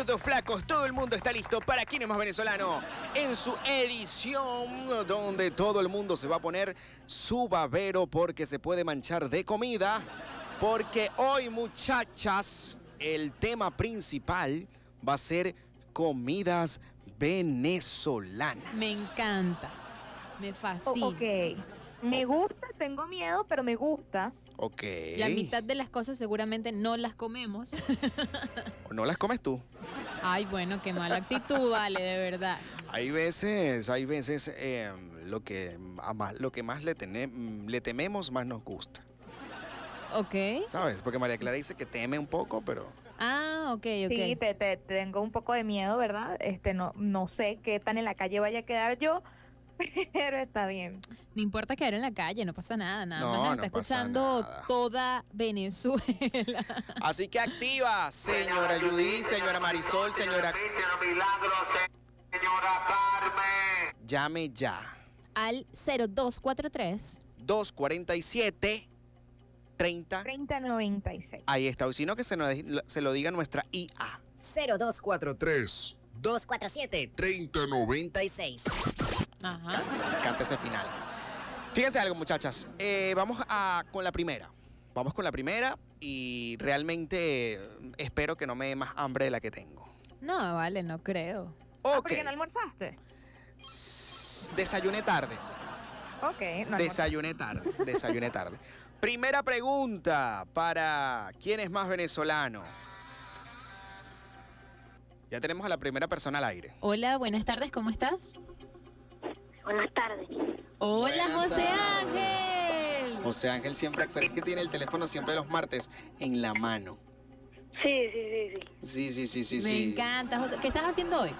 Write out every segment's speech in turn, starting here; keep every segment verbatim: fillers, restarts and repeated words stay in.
gordos, flacos, todo el mundo está listo para ¿Quién es más venezolano? En su edición donde todo el mundo se va a poner su babero porque se puede manchar de comida. Porque hoy, muchachas, el tema principal va a ser comidas venezolanas. Me encanta, me fascina. Oh, ok, me gusta, tengo miedo, pero me gusta. Ok. La mitad de las cosas seguramente no las comemos. ¿O no las comes tú? Ay, bueno, qué mala actitud, vale, de verdad. Hay veces, hay veces eh, lo, que, a más, lo que más le, tene, le tememos, más nos gusta. Ok. ¿Sabes? Porque María Clara dice que teme un poco, pero... Ah, ok, ok. Sí, te, te- tengo un poco de miedo, ¿verdad? Este, no, no sé qué tan en la calle vaya a quedar yo, pero está bien. No importa quedar en la calle, no pasa nada, nada No, más nos no está pasa escuchando nada. toda Venezuela. Así que activa, señora Judy, señora Marisol, señora... Señora Carmen. Llame ya. Al cero dos cuatro tres. dos cuarenta y siete, treinta. treinta noventa y seis. Ahí está. O si no, que se, nos, se lo diga nuestra I A. cero dos cuatro tres dos cuatro siete treinta noventa y seis. Ajá. Canta ese final. Fíjense algo, muchachas. Eh, vamos a con la primera. Vamos con la primera y realmente eh, espero que no me dé más hambre de la que tengo. No, vale, no creo. Ah, Ok. ¿por qué no almorzaste? Desayuné tarde. Ok, no almorzaste. Desayuné tarde. Desayuné tarde. Primera pregunta para ¿quién es más venezolano? Ya tenemos a la primera persona al aire. Hola, buenas tardes, ¿cómo estás? Buenas tardes. Hola, Buenas José tardes. Ángel. José Ángel siempre, pero es que tiene el teléfono siempre los martes en la mano. Sí, sí, sí, sí. Sí, sí, sí, sí, Me sí. encanta, José. ¿Qué estás haciendo hoy?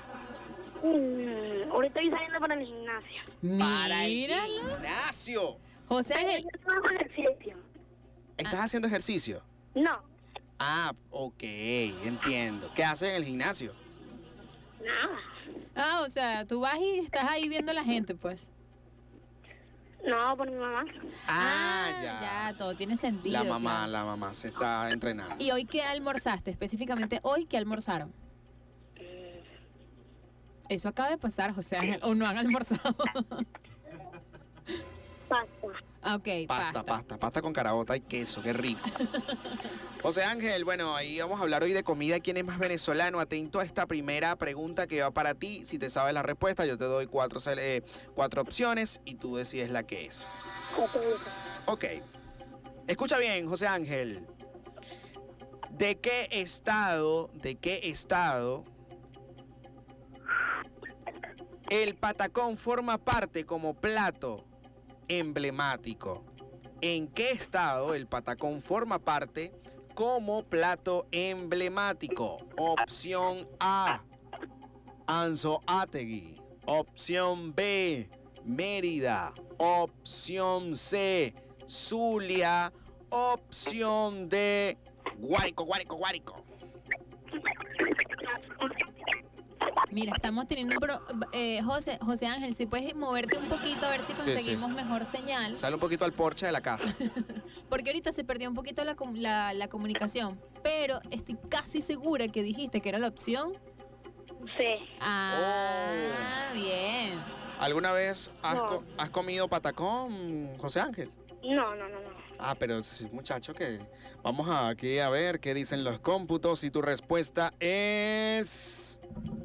Mm, ahorita estoy saliendo para el gimnasio. Para el Míralo. gimnasio. José Ángel, Yo hago ejercicio. ¿Estás haciendo ejercicio? No, Ah, ok, entiendo. ¿Qué haces en el gimnasio? nada. ah, o sea, tú vas y estás ahí viendo a la gente, pues. No, por mi mamá. Ah, ya. Ya, todo tiene sentido. La mamá, claro. la mamá se está entrenando. ¿Y hoy qué almorzaste? Específicamente, ¿hoy qué almorzaron? Eso acaba de pasar, José Ángel. ¿O no han almorzado? Pasta. Ah, ok, Pasta, pasta. pasta, pasta con caraota y queso, qué rico. José Ángel, bueno, ahí vamos a hablar hoy de comida. ¿Quién es más venezolano? Atento a esta primera pregunta que va para ti. Si te sabes la respuesta, yo te doy cuatro, eh, cuatro opciones y tú decides la que es. Ok. Escucha bien, José Ángel. ¿De qué estado, de qué estado el patacón forma parte como plato emblemático? ¿En qué estado el patacón forma parte como plato emblemático? Opción A, Anzoátegui. Opción B, Mérida. Opción C, Zulia. Opción D, Guárico, Guárico, Guárico. Mira, estamos teniendo un pro- eh, José, José Ángel, si puedes moverte un poquito a ver si Sí, conseguimos sí. mejor señal. Sale un poquito al porche de la casa. Porque ahorita se perdió un poquito la, com- la, la comunicación. Pero estoy casi segura que dijiste que era la opción. Sí. Ah, bien. ¿Alguna vez has, No. co- has comido patacón, José Ángel? No, no, no, no. Ah, pero sí, muchacho, que vamos a aquí a ver qué dicen los cómputos y tu respuesta es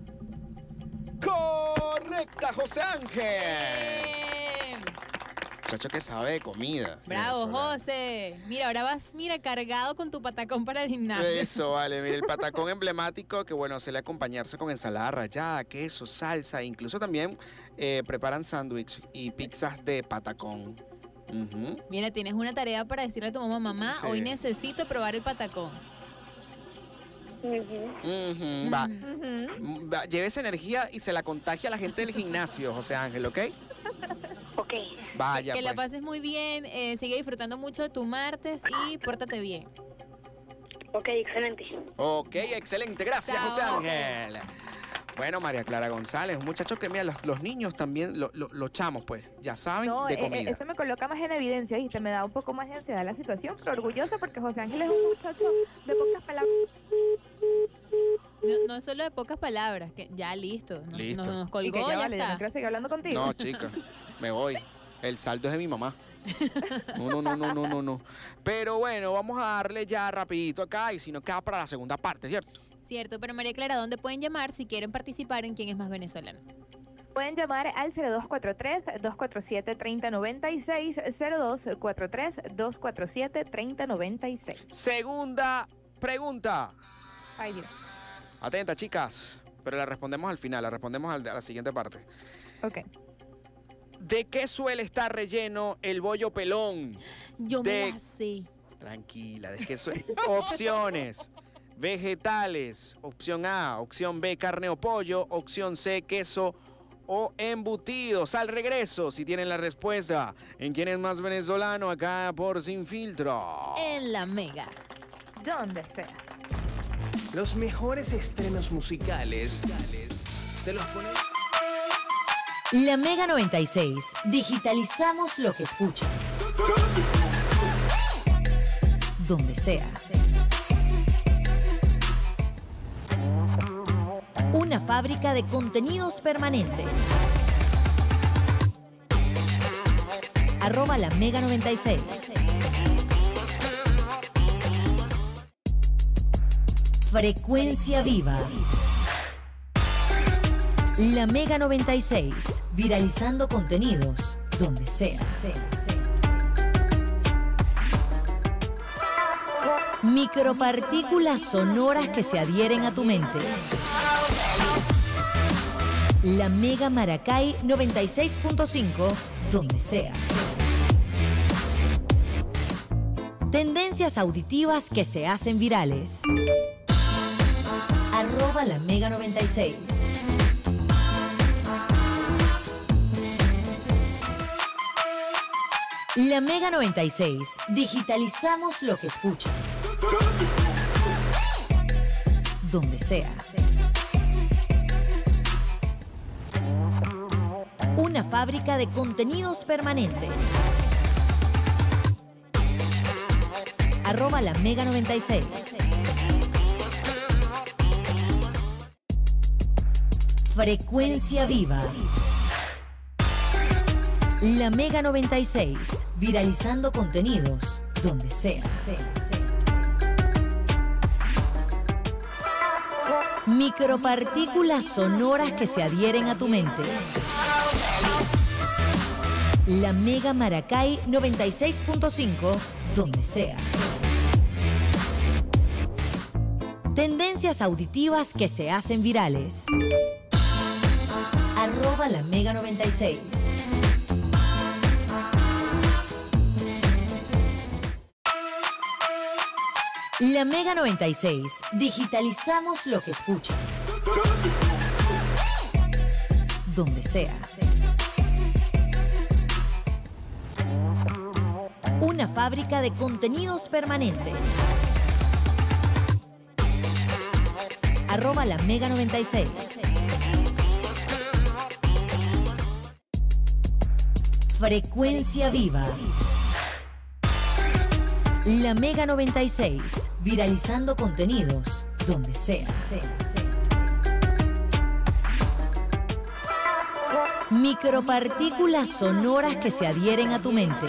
correcta, José Ángel. Eh, Muchacho que sabe de comida. Bravo, venezolana. José. Mira, ahora vas, mira, cargado con tu patacón para el gimnasio. Eso, vale. Mira, el patacón emblemático que, bueno, suele acompañarse con ensalada rallada, queso, salsa. Incluso también eh, preparan sándwich y pizzas de patacón. Ujú. Mira, tienes una tarea para decirle a tu mamá, mamá, Sí. hoy necesito probar el patacón. Ujú. Ujú, va. Ujú. Va, lleve esa energía y se la contagia a la gente del gimnasio, José Ángel, ¿ok? Ok. Vaya, que la pues. pases muy bien, eh, sigue disfrutando mucho de tu martes y pórtate bien. Ok, excelente. Ok, excelente. Gracias, Chao. José Ángel. Bueno, María Clara González, un muchacho que, mira, los, los niños también, lo- lo- los chamos, pues, ya saben No, de eh, eh, comida. eso me coloca más en evidencia, ¿viste? Me da un poco más de ansiedad la situación, pero orgullosa porque José Ángel es un muchacho de pocas palabras. No, no es solo de pocas palabras, que ya listo. Nos, Listo. nos- nos Y colgó, que ya ya vale, yo está. no quiero seguir hablando contigo. No, chica, me voy. El saldo es de mi mamá. No, no, no, no, no, no, no. Pero bueno, vamos a darle ya rapidito acá y si no queda para la segunda parte, ¿cierto? Cierto, pero María Clara, ¿dónde pueden llamar si quieren participar en quién es más venezolano? Pueden llamar al cero dos cuatro tres, dos cuatro siete, tres cero nueve seis, cero dos cuatro tres, dos cuatro siete, tres cero nueve seis. Segunda pregunta. Ay, Dios. Atenta, chicas. Pero la respondemos al final, la respondemos al- a la siguiente parte. Ok. ¿De qué suele estar relleno el bollo pelón? Yo De- me la sé. Tranquila, ¿de qué suele? Opciones. Vegetales. Opción A. Opción B, carne o pollo. Opción C, queso o embutidos. Al regreso, si tienen la respuesta, ¿en quién es más venezolano? Acá por Sin Filtro. En la Mega. Donde sea. Los mejores estrenos musicales te los ponemos. La Mega noventa y seis. Digitalizamos lo que escuchas. Donde sea. Una fábrica de contenidos permanentes. Arroba la Mega noventa y seis. Frecuencia viva. La Mega noventa y seis, viralizando contenidos donde sea. Micropartículas sonoras que se adhieren a tu mente. La Mega Maracay noventa y seis punto cinco, donde sea. Tendencias auditivas que se hacen virales. Arroba la Mega noventa y seis. La Mega noventa y seis. Digitalizamos lo que escuchas. Donde sea. Una fábrica de contenidos permanentes. Arroba la Mega noventa y seis. Frecuencia viva. La Mega noventa y seis, viralizando contenidos donde sea. Micropartículas sonoras que se adhieren a tu mente. La Mega Maracay noventa y seis punto cinco, donde sea. Tendencias auditivas que se hacen virales. Arroba la Mega noventa y seis. La Mega noventa y seis. Digitalizamos lo que escuchas. Donde sea. Una fábrica de contenidos permanentes. Arroba la Mega noventa y seis. Frecuencia viva. La Mega noventa y seis, viralizando contenidos donde sea. Micropartículas sonoras que se adhieren a tu mente.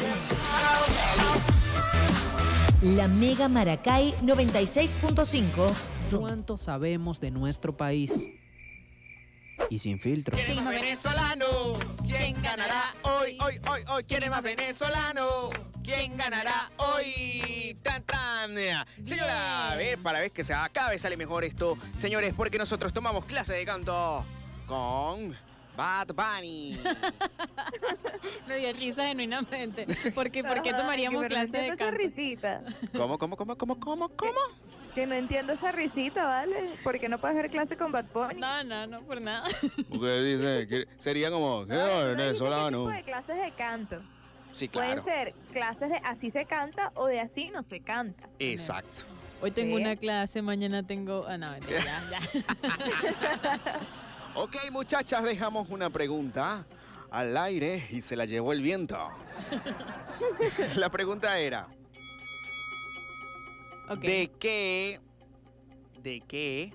La Mega Maracay noventa y seis punto cinco. ¿Cuánto sabemos de nuestro país? Y sin filtro. ¿Quién es más venezolano? ¿Quién ganará hoy? Hoy, hoy, hoy. ¿Quién es más venezolano? ¿Quién ganará hoy? Tan, tan. Señora, ve, para ver que se cada vez sale mejor esto. Señores, porque nosotros tomamos clase de canto con Bad Bunny. Me dio risa genuinamente. Porque, ¿por qué tomaríamos Ay, que clase no de entiendo esa canto? risita. ¿Cómo, cómo, cómo, cómo, cómo, cómo? Que no entiendo esa risita, ¿vale? Porque no puedes ver clase con Bad Bunny. No, no, no, por nada. Usted dice que sería como, ¿qué No, no, no, venezolano? tipo de clases de canto. Sí, claro. Pueden ser clases de así se canta o de así no se canta. Exacto. Hoy tengo Sí. una clase, mañana tengo... Ah, no, mentira, ya, ya. Ok, muchachas, dejamos una pregunta al aire y se la llevó el viento. La pregunta era, Ok. ¿de qué, de qué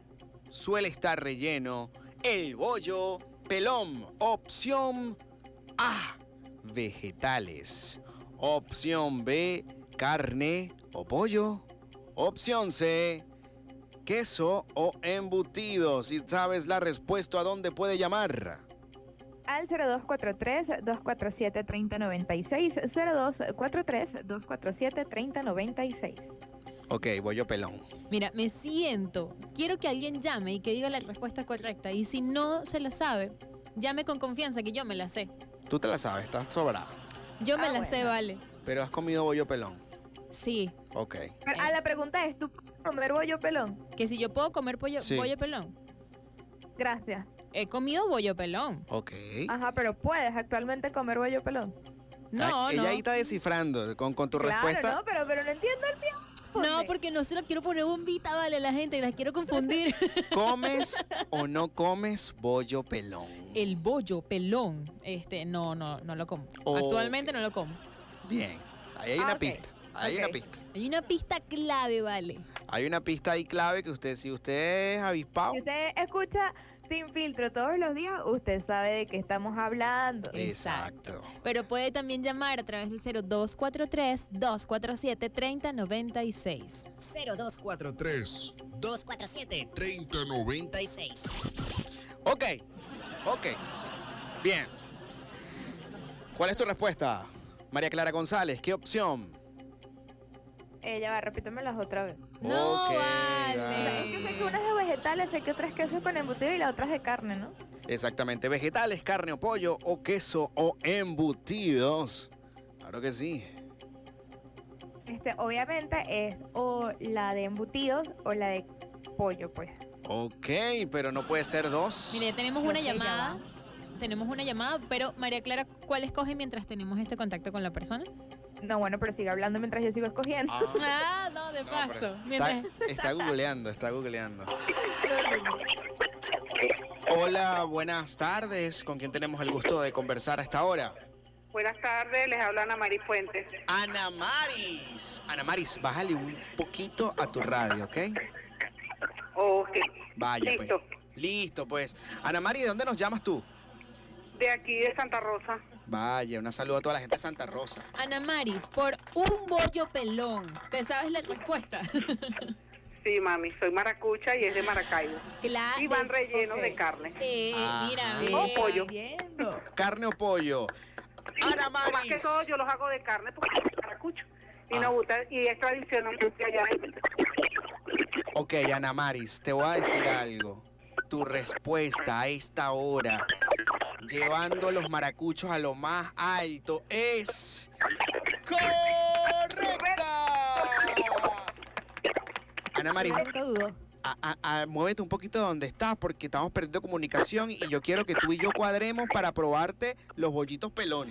suele estar relleno el bollo pelón? Opción A, vegetales. Opción B, carne o pollo. Opción C, queso o embutido. Si sabes la respuesta, ¿a dónde puede llamar? Al cero dos cuatro tres, dos cuatro siete, tres cero nueve seis, cero dos cuatro tres, dos cuatro siete, tres cero nueve seis. Ok, bollo pelón. Mira, me siento. Quiero que alguien llame y que diga la respuesta correcta. Y si no se la sabe, llame con confianza que yo me la sé. Tú te la sabes, estás sobrada. Yo me Ah, la bueno. sé, vale. Pero has comido bollo pelón. Sí. Ok. Pero, ah, la pregunta es, ¿tú puedes comer bollo pelón? Que si yo puedo comer pollo, Sí. bollo pelón. Gracias. He comido bollo pelón. Ok. Ajá, pero ¿puedes actualmente comer bollo pelón? No, Ah, Ella no. ahí está descifrando con, con tu Claro, respuesta. no, pero, pero no entiendo el pie. No, porque no se la quiero poner bombita, vale, la gente, las quiero confundir. ¿Comes o no comes bollo pelón? El bollo pelón, este, no, no, no lo como. Ok. Actualmente no lo como. Bien. Ahí hay Ah, una ok. pista. Ahí hay Ok. una pista. Hay una pista clave, vale. Hay una pista ahí clave que usted, si usted es avispado, Si usted escucha Sin Filtro todos los días, usted sabe de qué estamos hablando. exacto. Pero puede también llamar a través del cero dos cuatro tres, dos cuatro siete, tres cero nueve seis. cero dos cuatro tres, dos cuatro siete, tres cero nueve seis. Ok, ok. Bien. ¿Cuál es tu respuesta, María Clara González? ¿Qué opción? Ella va, repítemelas otra vez. No, Ok, vale. O sea, es que sé que una es de vegetales, sé que otra es queso con embutido y la otra es de carne, ¿no? Exactamente. Vegetales, carne o pollo, o queso o embutidos. Claro que sí. Este, obviamente es o la de embutidos o la de pollo, pues. Ok, pero no puede ser dos. Mire, tenemos Yo una sé, ya llamada. Tenemos una llamada, pero María Clara, ¿cuál escoge mientras tenemos este contacto con la persona? No, bueno, pero sigue hablando mientras yo sigo escogiendo. Ah, no, de No, paso. pero está, Mientras- está googleando, está googleando. Hola, buenas tardes. ¿Con quién tenemos el gusto de conversar a esta hora? Buenas tardes, les habla Ana Maris Fuentes. Ana Maris. Ana Maris, bájale un poquito a tu radio, ¿ok? Ok. Vaya, Listo. pues. Listo, pues. Ana Maris, ¿de dónde nos llamas tú? De aquí de Santa Rosa. Vaya, un saludo a toda la gente de Santa Rosa. Ana Maris, por un bollo pelón. ¿Te sabes la respuesta? Sí, mami, soy maracucha y es de Maracaibo. Claro. Y van rellenos ok. de carne. Eh, Ajá. mira, Bien, O pollo. viendo. ¿Carne o pollo? Ana Más que Maris. todo yo los hago de carne porque soy maracucho. Y nos gusta, y es tradicional allá. Ok, Ana Maris, te voy a decir algo. Tu respuesta a esta hora, llevando los maracuchos a lo más alto, es correcta. Ana Maris, Nunca dudo. a- a- a- muévete un poquito de donde estás porque estamos perdiendo comunicación y yo quiero que tú y yo cuadremos para probarte los bollitos pelones.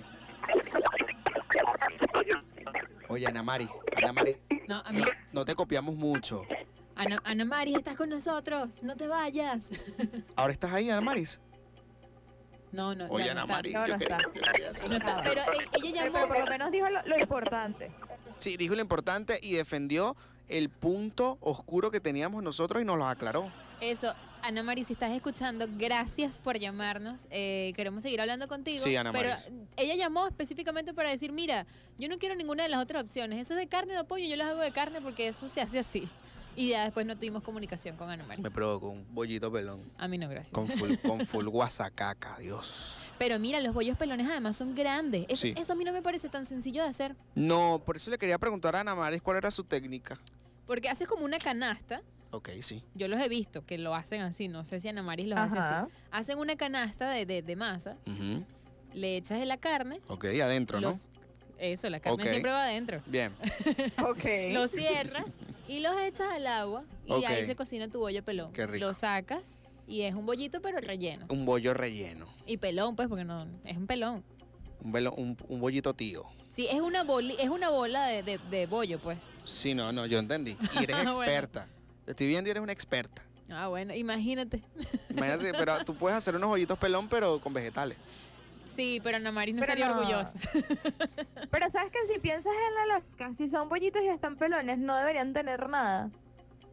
Oye, Ana Maris, Ana Maris, No, a mí, no te copiamos mucho. Ana, Ana Maris, estás con nosotros. No te vayas. ¿Ahora estás ahí, Ana Maris? No, no, Oye, ya no Ana está. Maris, No, yo no quería- está. yo quería hacer No una- está. Pero eh, ella Pero, llamó. pero por lo menos dijo lo, lo importante. Sí, dijo lo importante y defendió el punto oscuro que teníamos nosotros y nos lo aclaró. Eso, Ana Maris, si estás escuchando, gracias por llamarnos. Eh, queremos seguir hablando contigo. Sí, Ana pero Maris. ella llamó específicamente para decir, mira, yo no quiero ninguna de las otras opciones. Eso es de carne o de pollo, yo las hago de carne porque eso se hace así. Y ya después no tuvimos comunicación con Ana Maris. Me provocó un bollito pelón. A mí no, gracias. Con full, con full guasacaca, Dios. Pero mira, los bollos pelones además son grandes. Eso, Sí. eso a mí no me parece tan sencillo de hacer. No, por eso le quería preguntar a Ana Maris cuál era su técnica. Porque haces como una canasta. Ok, sí. Yo los he visto que lo hacen así. No sé si Ana Maris los hace Ajá. así. Hacen una canasta de, de- de masa. Ujú. Le echas de la carne. Ok, adentro, ¿no? los- Eso, la carne Ok. siempre va adentro. Bien. Ok. Lo cierras y los echas al agua y Ok. ahí se cocina tu bollo pelón. Qué rico. Lo sacas y es un bollito pero relleno. Un bollo relleno. Y pelón, pues, porque no es un pelón. Un, velo- un, un bollito tío. Sí, es una boli, es una bola de, de- de bollo, pues. Sí, no, no, yo entendí. Y eres Ah, bueno. experta. Te estoy viendo y eres una experta. Ah, bueno, imagínate. Imagínate, pero tú puedes hacer unos bollitos pelón, pero con vegetales. Sí, pero Ana Maris no Pero estaría no. orgullosa. Pero sabes que si piensas en la lógica, si son bollitos y están pelones, no deberían tener nada.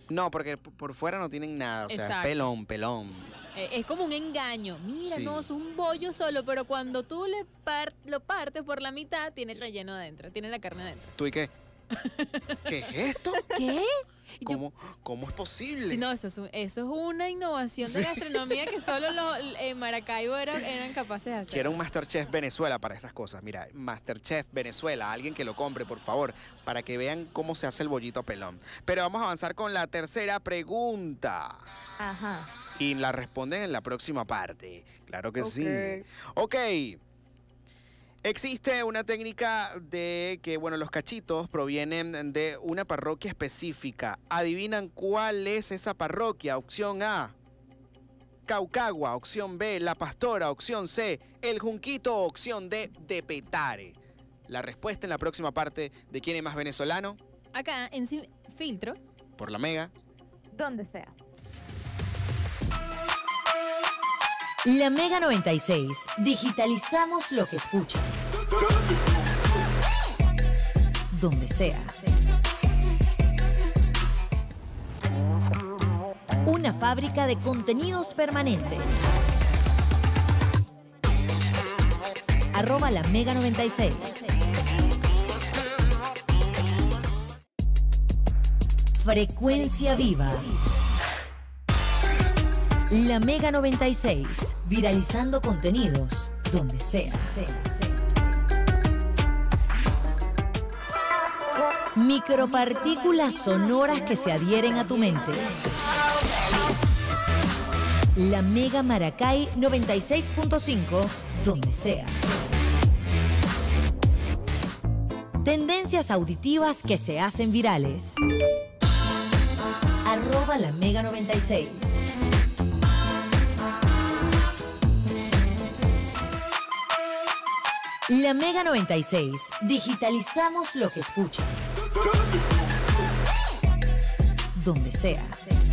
No, porque p- por fuera no tienen nada, o sea, Exacto. es pelón, pelón. Eh, es como un engaño. Mira, Sí. no, es un bollo solo, pero cuando tú le par- lo partes por la mitad, tiene el relleno adentro, tiene la carne adentro. ¿Tú y qué? ¿Qué es esto? ¿Qué? Yo- ¿Cómo, cómo es posible? Sí, no, eso es, un- eso es una innovación de gastronomía que solo los en Maracaibo eran, eran capaces de hacer. Quiero un Masterchef Venezuela para esas cosas. Mira, Masterchef Venezuela, alguien que lo compre, por favor, para que vean cómo se hace el bollito pelón. Pero vamos a avanzar con la tercera pregunta. Ajá. Y la responden en la próxima parte. Claro que sí. Ok. Ok. Existe una técnica de que, bueno, los cachitos provienen de una parroquia específica. ¿Adivinan cuál es esa parroquia? Opción A, Caucagua. Opción B, La Pastora. Opción C, El Junquito. Opción D, De Petare. La respuesta en la próxima parte de ¿Quién es más venezolano? Acá en Sin Filtro. Por la Mega. Donde sea. La Mega noventa y seis. Digitalizamos lo que escuchas. Donde sea. Una fábrica de contenidos permanentes. Arroba la Mega noventa y seis. Frecuencia viva. La Mega noventa y seis, viralizando contenidos donde sea. Micropartículas sonoras que se adhieren a tu mente. La Mega Maracay noventa y seis punto cinco, donde seas. Tendencias auditivas que se hacen virales. Arroba la Mega noventa y seis. La Mega noventa y seis. Digitalizamos lo que escuchas. Donde sea.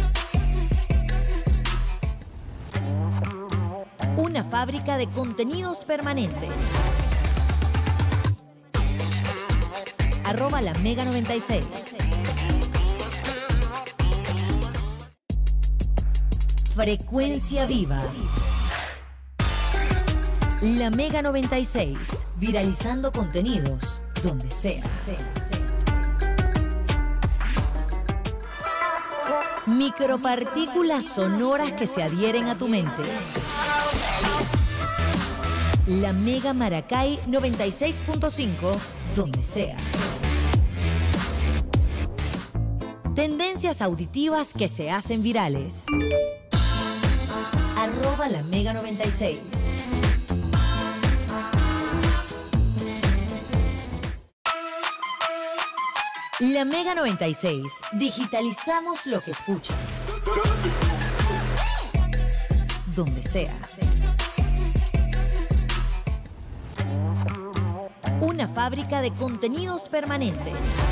Una fábrica de contenidos permanentes. Arroba la Mega noventa y seis. Frecuencia viva. La Mega noventa y seis, viralizando contenidos donde sea. Micropartículas sonoras que se adhieren a tu mente. La Mega Maracay noventa y seis punto cinco, donde sea. Tendencias auditivas que se hacen virales. Arroba la Mega noventa y seis. La Mega noventa y seis. Digitalizamos lo que escuchas. Donde sea. Una fábrica de contenidos permanentes.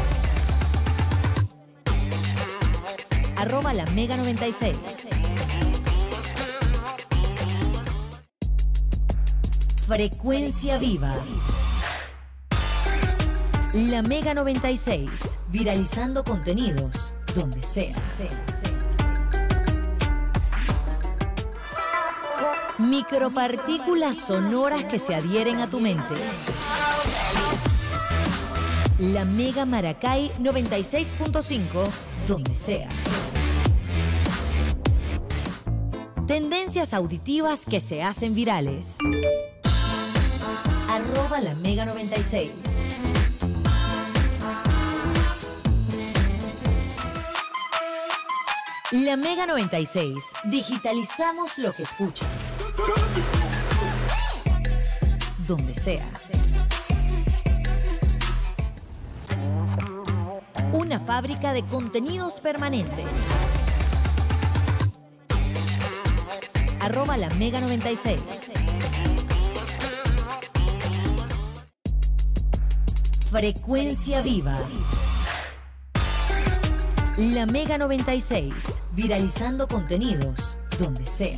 Arroba la Mega noventa y seis. Frecuencia viva. La Mega noventa y seis, viralizando contenidos donde sea. Micropartículas sonoras que se adhieren a tu mente. La Mega Maracay noventa y seis punto cinco, donde sea. Tendencias auditivas que se hacen virales. Arroba la Mega noventa y seis. La Mega noventa y seis. Digitalizamos lo que escuchas. Donde sea. Una fábrica de contenidos permanentes. Arroba la Mega noventa y seis. Frecuencia viva. La Mega noventa y seis, viralizando contenidos donde sea.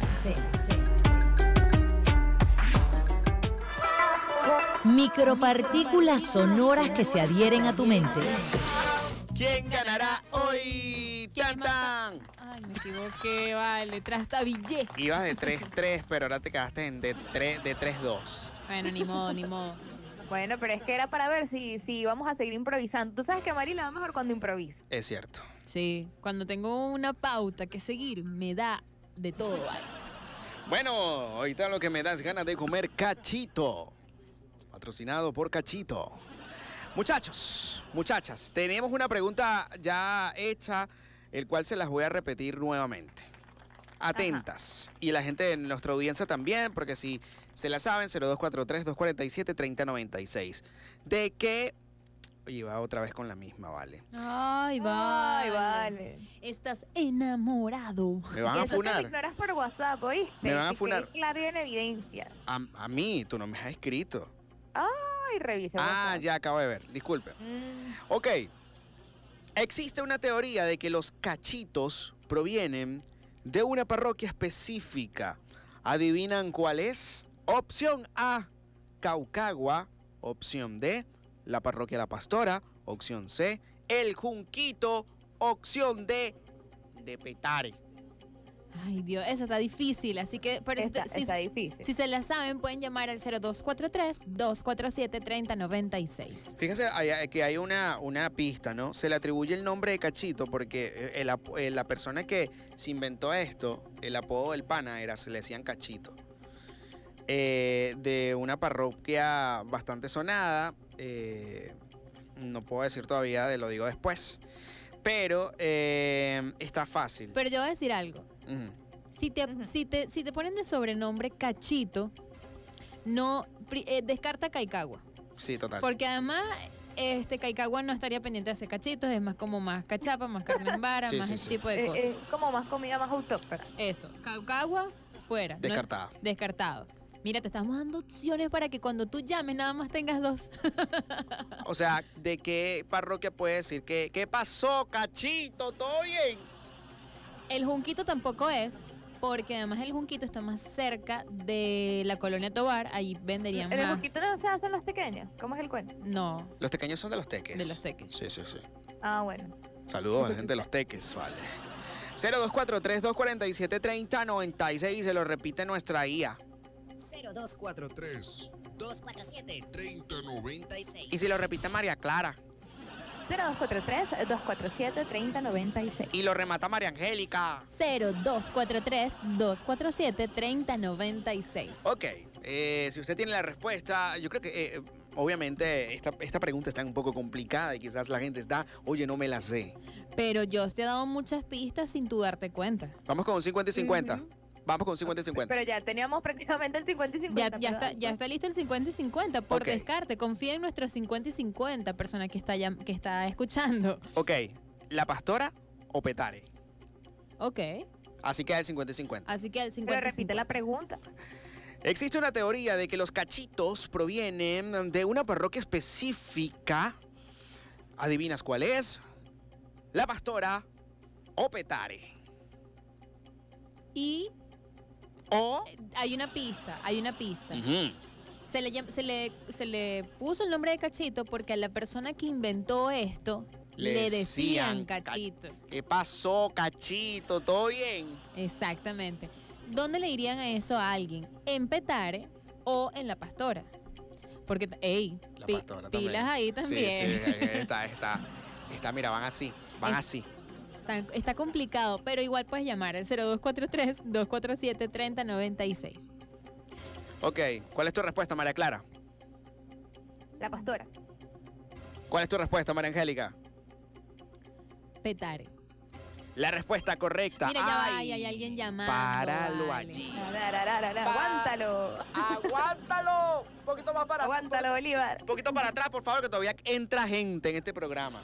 Micropartículas sonoras que se adhieren a tu mente. ¿Quién ganará hoy? ¡Ay! ¿Quién ¡Tan, es más tan! Ay, me equivoqué, vale. Trastabillé. Ibas de tres tres, pero ahora te quedaste en de tres de tres dos. Bueno, ni modo, ni modo. Bueno, pero es que era para ver si, si vamos a seguir improvisando. Tú sabes que a Mari le va mejor cuando improvisa. Es cierto. Sí, cuando tengo una pauta que seguir, me da de todo, vale. Bueno, ahorita lo que me das ganas de comer cachito. Patrocinado por Cachito. Muchachos, muchachas, tenemos una pregunta ya hecha, el cual se las voy a repetir nuevamente. Atentas. Ajá. Y la gente de nuestra audiencia también, porque si se la saben, cero dos cuatro tres, dos cuatro siete, tres cero nueve seis. ¿De qué? Oye, va otra vez con la misma, vale. Ay, vale. Ay, vale. Estás enamorado. Me van y a eso funar. te lo ignoras por WhatsApp, ¿oíste? Me van a Que funar. quede claro y en evidencia. A, a mí, tú no me has escrito. Ay, revise Ah, WhatsApp. ya acabo de ver, disculpe. Mm, Ok. Existe una teoría de que los cachitos provienen de una parroquia específica. ¿Adivinan cuál es? Opción A, Caucagua. Opción D, la parroquia La Pastora. Opción C, El Junquito. Opción D, de Petare. Ay, Dios, esa está difícil, así que... Pero si está, te- si, está difícil. si se la saben, pueden llamar al cero dos cuatro tres, dos cuatro siete, tres cero nueve seis. Fíjense hay- que hay una, una pista, ¿no? Se le atribuye el nombre de Cachito porque el ap- eh, la persona que se inventó esto, el apodo del pana era, se le decían Cachito. Eh, de una parroquia bastante sonada, eh, no puedo decir todavía, de lo digo después, pero eh, está fácil. Pero yo voy a decir algo. Ujú. Si te, Ujú. si te, si te ponen de sobrenombre Cachito, no pri- eh, descarta Caicagua. Sí, total. Porque además, este Caicagua no estaría pendiente de hacer cachitos, es más como más cachapa, más carne en vara, Sí, más sí, ese sí. tipo de Eh, cosas. eh, como más comida más autóctona. Eso. Caucagua, fuera. No- Descartada. descartado. Mira, te estamos dando opciones para que cuando tú llames nada más tengas dos. O sea, ¿de qué parroquia puede decir que qué pasó, Cachito? ¿Todo bien? El Junquito tampoco es, porque además el Junquito está más cerca de la colonia Tobar, ahí venderían En el más. boquito no se hacen los pequeños. ¿Cómo es el cuento? No, Los tequeños son de los teques. de los teques. Sí, sí, sí. Ah, bueno. Saludos a la gente de los teques, vale. cero dos cuatro tres, dos cuatro siete, tres cero nueve seis, se lo repite nuestra I A. cero dos cuatro tres, dos cuatro siete, tres cero nueve seis. Y si lo repite María Clara. cero dos cuatro tres, dos cuatro siete, tres cero nueve seis. Y lo remata María Angélica. cero dos cuatro tres, dos cuatro siete, tres cero nueve seis. Ok, eh, si usted tiene la respuesta, yo creo que eh, obviamente esta, esta pregunta está un poco complicada y quizás la gente está, oye, no me la sé. Pero yo te he dado muchas pistas sin tú darte cuenta. Vamos con un cincuenta y cincuenta. Ujú. Vamos con un cincuenta y cincuenta. Pero ya teníamos prácticamente el cincuenta y Ya, cincuenta. ya, está, ya está listo el cincuenta y cincuenta por Ok. descarte. Confía en nuestro cincuenta y cincuenta, persona que está, llam- que está escuchando. Ok, ¿la pastora o Petare? Ok. Así queda el cincuenta y cincuenta. Así que el Pero cincuenta y repite cincuenta. la pregunta. Existe una teoría de que los cachitos provienen de una parroquia específica. ¿Adivinas cuál es? ¿La pastora o Petare? Y O... hay una pista, hay una pista. Ujú. Se le, llam- se, le, se le puso el nombre de Cachito porque a la persona que inventó esto Le le, decían decían Cachito. ¿Qué pasó, Cachito? ¿Todo bien? Exactamente. ¿Dónde le dirían a eso a alguien? ¿En Petare o en La Pastora? Porque, ey, La pi- pastora también. pilas ahí también. Sí, sí, está, está, está, mira, van así, van Es- así. Está, está complicado, pero igual puedes llamar al cero dos cuatro tres, dos cuatro siete, tres cero nueve seis. Ok, ¿cuál es tu respuesta, María Clara? La pastora. ¿Cuál es tu respuesta, María Angélica? Petare. La respuesta correcta. Mira, ya va, Ay, y hay alguien llamando. Páralo vale. allí. Arararara, Pa- Aguántalo. ¡Aguántalo! Un poquito más para Aguántalo, Bolívar. Un poquito para atrás, por favor, que todavía entra gente en este programa.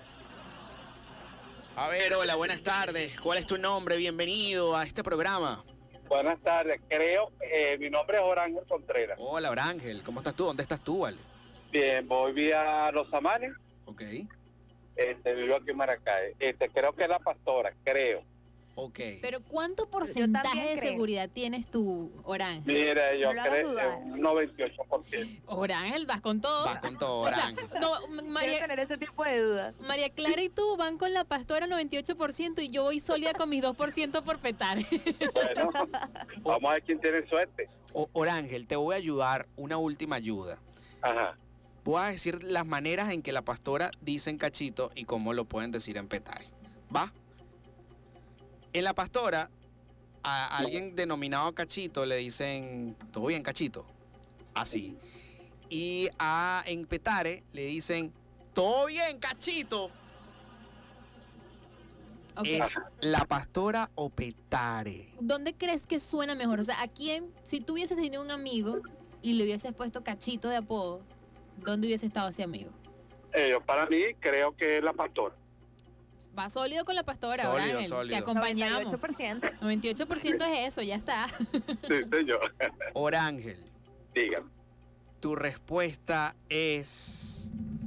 A ver, hola, buenas tardes. ¿Cuál es tu nombre? Bienvenido a este programa. Buenas tardes, creo, eh, mi nombre es Orángel Contreras. Hola, Orángel. ¿Cómo estás tú? ¿Dónde estás tú, Vale? Bien, voy vía Los Amanes, Ok. este, vivo aquí en Maracay. Este, creo que es la pastora, creo. Ok. Pero ¿cuánto porcentaje también de creo. seguridad tienes tú, Orángel? Mire, yo No lo hagas creo dudar. un noventa y ocho por ciento. Orángel, vas con todo. Vas con todo, O sea, Orángel. no, Quiero María, tener ese tipo de dudas. María Clara y tú van con la pastora noventa y ocho por ciento y yo voy sólida con mis dos por ciento por petar. Bueno, vamos a ver quién tiene suerte. O- Orángel, te voy a ayudar, una última ayuda. Ajá. Voy a decir las maneras en que la pastora dice en cachito y cómo lo pueden decir en petare. ¿Va? En la pastora, a alguien denominado cachito le dicen, ¿todo bien, cachito? Así. Y a, en petare le dicen, ¿todo bien, cachito? Ok. Es la pastora o petare. ¿Dónde crees que suena mejor? O sea, ¿a quién, si tú hubieses tenido un amigo y le hubieses puesto cachito de apodo, ¿dónde hubiese estado ese amigo? Eh, yo para mí creo que es la pastora. Va sólido con la pastora, Sólido, Orángel. sólido. Te acompañamos. noventa y ocho por ciento. noventa y ocho por ciento es eso, ya está. Sí, señor. Orángel, Dígame. tu respuesta es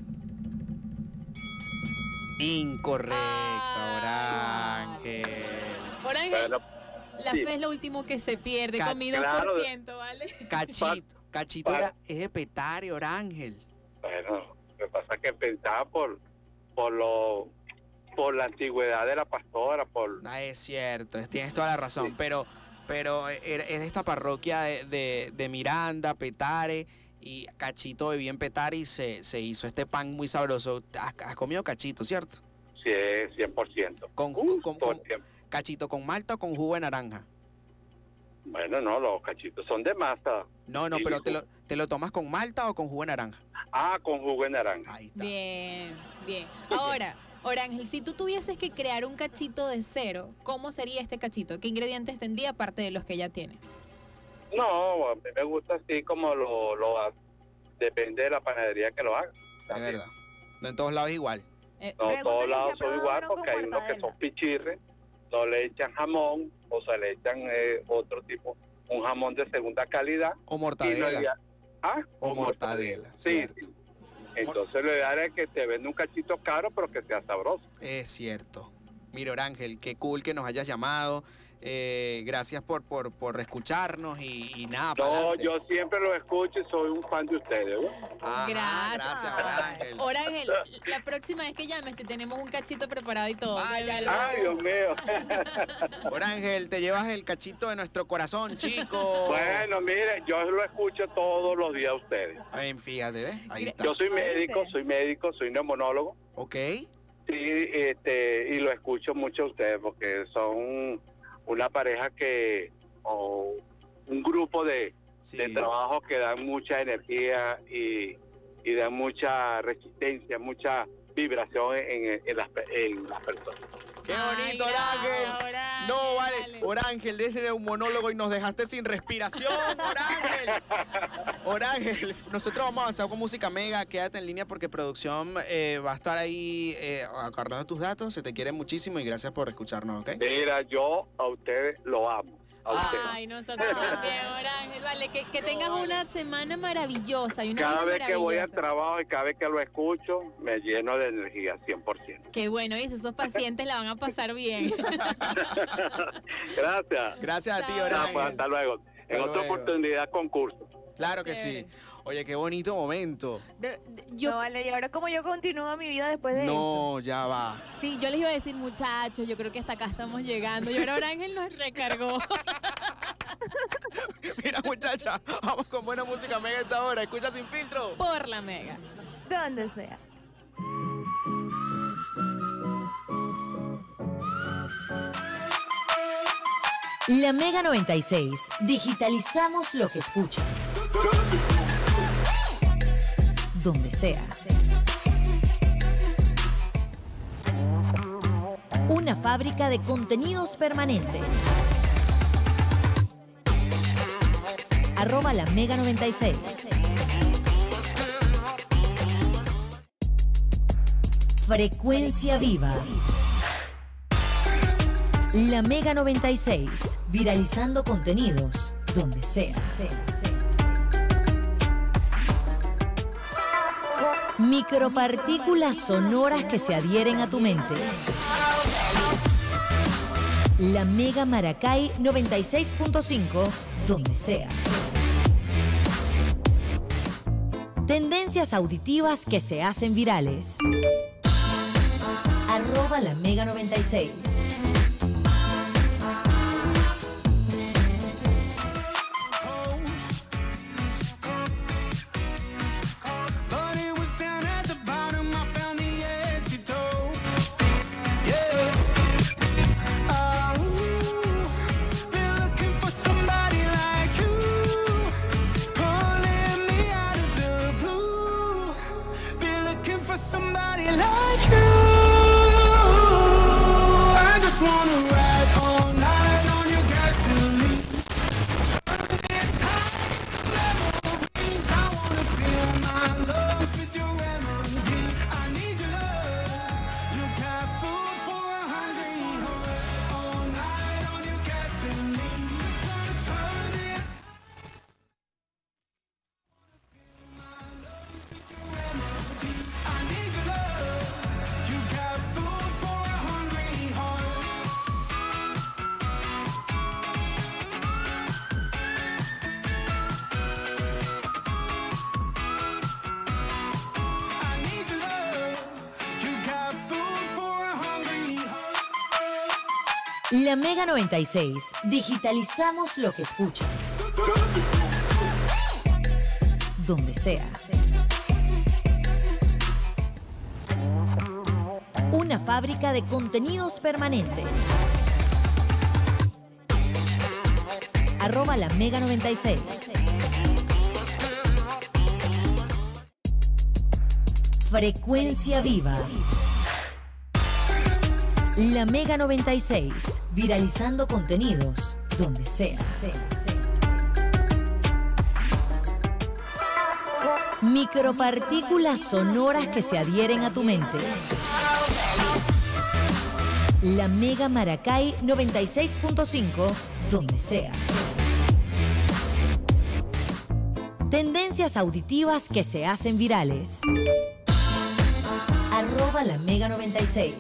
incorrecta, Ay, Orángel. Orángel, Bueno, la sí. fe es lo último que se pierde Ca- con mi dos claro. por ciento, ¿vale? Cachito, cachito Pa- era, es de petare, Orángel. bueno, lo que pasa es que pensaba por, por lo por la antigüedad de la pastora, por Ah, es cierto, es- tienes toda la razón, pero, pero era- es de esta parroquia de, de- de Miranda, petare, y cachito vivía en petare y se, se hizo este pan muy sabroso. Has, has comido cachito, ¿cierto? sí, cien por ciento. Con, Uh, con- todo con- el tiempo. cachito con malta o con jugo de naranja. Bueno, no, los cachitos son de masa. No, no, Sí, pero hijo. te lo, ¿te lo tomas con malta o con jugo de naranja? Ah, con jugo de naranja. Ahí está. Bien, bien. Ahora, Orángel, si tú tuvieses que crear un cachito de cero, ¿cómo sería este cachito? ¿Qué ingredientes tendría aparte de los que ya tiene? No, a mí me gusta así como lo, lo hace. Depende de la panadería que lo haga. Es verdad. No en todos lados igual. Eh, No, Pregúntale todos si lados ha son probado igual uno con porque hay unos que mortadela. son pichirres, no le echan jamón o se le echan eh, otro tipo, un jamón de segunda calidad. O Y lo mortadela. ideal- ¿Ah? O mortadela, Sí, cierto. sí. Entonces lo ideal es que te venda un cachito caro pero que sea sabroso. Es cierto. Mira, Orángel, qué cool que nos hayas llamado. Eh, gracias por, por, por escucharnos y, y nada. No, pa'lante. yo siempre lo escucho y soy un fan de ustedes. ¿no? Ajá, Gracias. gracias, Orángel. Orángel, la próxima vez que llames te tenemos un cachito preparado y todo. Vaya, Bébelo. Ay, Dios mío. Orángel, te llevas el cachito de nuestro corazón, chico. Bueno, mire, yo lo escucho todos los días a ustedes. Ay, fíjate, ¿ves? Ahí está. Yo soy médico, soy médico, soy neumonólogo. Ok. Sí, este, y lo escucho mucho a ustedes porque son una pareja que, o un grupo de, Sí. de trabajo que dan mucha energía y, y dan mucha resistencia, mucha vibración en, en, las, en las personas. ¡Qué Ay, bonito, gracias, Orángel! Orángel, No, vale. dale. Orángel, desde un monólogo y nos dejaste sin respiración, Orángel. Orángel, nosotros vamos a avanzar con música mega. Quédate en línea porque producción eh, va a estar ahí eh, agarrando tus datos. Se te quiere muchísimo y gracias por escucharnos, ¿ok? Mira, yo a ustedes lo amo. A ustedes. Ay, nosotros también, Orángel. Vale, que, que tengas una semana maravillosa y una Cada vida vez que voy al maravillosa. trabajo y cada vez que lo escucho, me lleno de energía, cien por ciento. Qué bueno, dice, esos pacientes la van a pasar bien. Gracias. Gracias a ti, Chao. Ah, pues, Orángel. hasta luego. En Hasta otra luego. oportunidad, concurso. Claro que Chévere. sí. Oye, qué bonito momento. De- de- yo, No, vale, y ahora cómo yo continúo mi vida después de esto. No, ya va. sí, yo les iba a decir, muchachos, yo creo que hasta acá estamos llegando. Y ahora Orángel nos recargó. Mira, muchacha, vamos con buena música mega a esta hora. Escucha Sin Filtro. Por la mega. Donde sea. La Mega noventa y seis. Digitalizamos lo que escuchas. Donde sea. Una fábrica de contenidos permanentes. Arroba la Mega noventa y seis. Frecuencia viva. La Mega noventa y seis. Viralizando contenidos donde sea. Micropartículas sonoras que se adhieren a tu mente. La Mega Maracay noventa y seis punto cinco, donde seas. Tendencias auditivas que se hacen virales. Arroba la Mega noventa y seis. La Mega noventa y seis. Digitalizamos lo que escuchas. Donde sea. Una fábrica de contenidos permanentes. Arroba la Mega noventa y seis. Frecuencia viva. La Mega noventa y seis, viralizando contenidos donde sea. Micropartículas sonoras que se adhieren a tu mente. La Mega Maracay noventa y seis punto cinco, donde seas. Tendencias auditivas que se hacen virales. Arroba la Mega noventa y seis.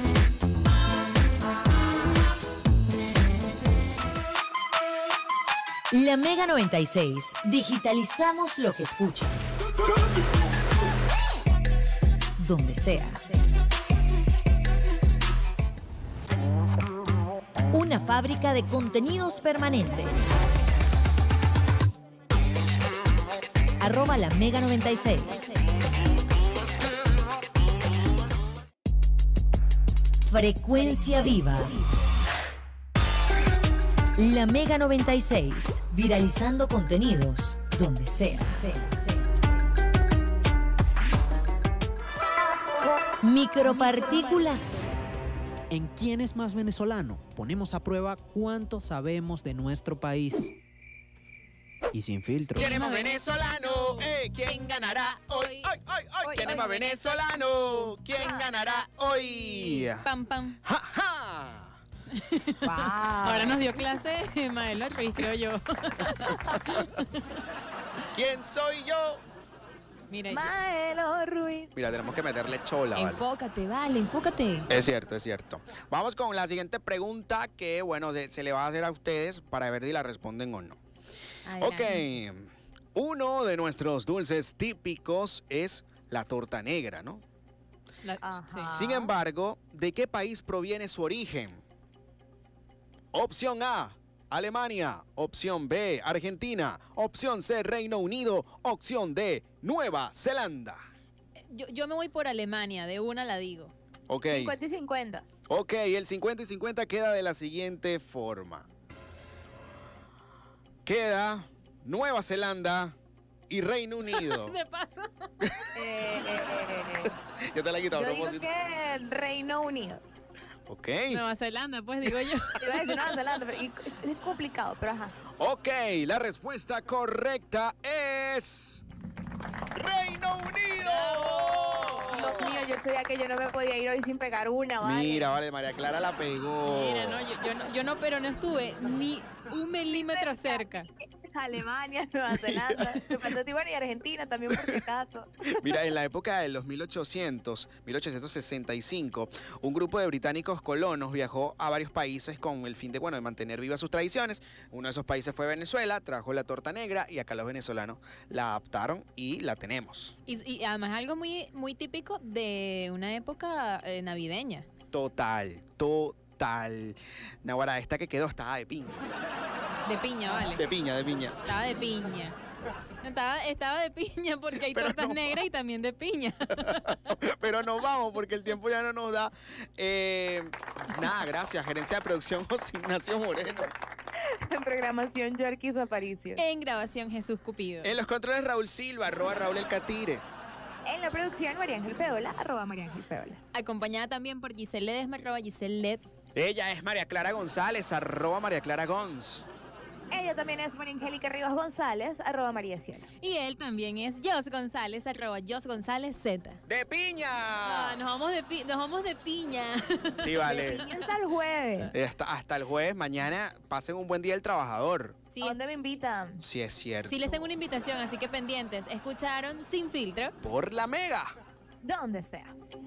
La Mega noventa y seis. Digitalizamos lo que escuchas. Donde sea. Una fábrica de contenidos permanentes. Arroba la Mega noventa y seis. Frecuencia viva. La Mega noventa y seis, viralizando contenidos donde sea. Micropartículas. ¿En quién es más venezolano? Ponemos a prueba cuánto sabemos de nuestro país. Y sin filtro. ¿Quién es más venezolano? Eh, ¿Quién ganará hoy? ¡Ay, ay, ay! ¿Quién es más venezolano? ¿Quién ganará hoy? Pam, pam. ¡Ja, ja! Wow. Ahora nos dio clase Maelo Ruiz, creo yo. ¿Quién soy yo? Mira, Maelo Ruiz. Mira, tenemos que meterle chola, ¿vale? enfócate, vale, enfócate. Es cierto, es cierto. Vamos con la siguiente pregunta que, bueno, de- se le va a hacer a ustedes para ver si la responden o no. Adelante. Ok. Uno de nuestros dulces típicos es la torta negra, ¿no? La- Ajá. sí. Sin embargo, ¿de qué país proviene su origen? Opción A, Alemania. Opción B, Argentina. Opción C, Reino Unido. Opción D, Nueva Zelanda. Yo, yo me voy por Alemania, de una la digo. Ok, cincuenta y cincuenta. ok, el cincuenta y cincuenta queda de la siguiente forma. Queda Nueva Zelanda y Reino Unido. De paso. Eh, eh, eh, Ya te la he quitado a yo digo propósito. que Reino Unido. Ok, Nueva Zelanda, pues digo yo. Iba a decir Nueva Zelanda, pero y- es complicado, pero ajá. ok, la respuesta correcta es... ¡Reino Unido! Dios mío, yo sabía que yo no me podía ir hoy sin pegar una, ¿vale? Mira, vale, María Clara la pegó. Mira, no, yo, yo no, yo no, pero no estuve ni un milímetro cerca. Alemania, Nueva Zelanda, de pronto, bueno, y Argentina también por si acaso. Mira, en la época de los mil ochocientos, mil ochocientos sesenta y cinco, un grupo de británicos colonos viajó a varios países con el fin de, bueno, de mantener vivas sus tradiciones. Uno de esos países fue Venezuela, trajo la torta negra y acá los venezolanos la adaptaron y la tenemos. Y, y además algo muy, muy típico de una época eh, navideña. Total, total. Naguará, esta que quedó estaba de piña. De piña, vale. De piña, de piña. Estaba de piña. Estaba, estaba de piña porque hay Pero tortas no. negras y también de piña. Pero nos vamos porque el tiempo ya no nos da. Eh, nada, gracias. Gerencia de producción José Ignacio Moreno. En programación, Yorkis Aparicio. En grabación, Jesús Cupido. En los controles, Raúl Silva, arroba Raúl El Catire. En la producción, María Ángel Feola, arroba María Ángel Feola. Acompañada también por Giselle Ledesma, arroba Giselle Led. Ella es María Clara González, arroba María Clara Gonz. Ella también es María Angélica Rivas González, arroba María Cielo. Y él también es Jos González, arroba Jos González Z. ¡De piña! Ah, nos, vamos de pi- nos vamos de piña. Sí, vale. Y hasta el jueves. Eh, Hasta, hasta el jueves, mañana pasen un buen día el trabajador. Sí, ¿A dónde me invitan? Sí, es cierto. sí les tengo una invitación, así que pendientes. Escucharon Sin Filtro. Por la Mega. Donde sea.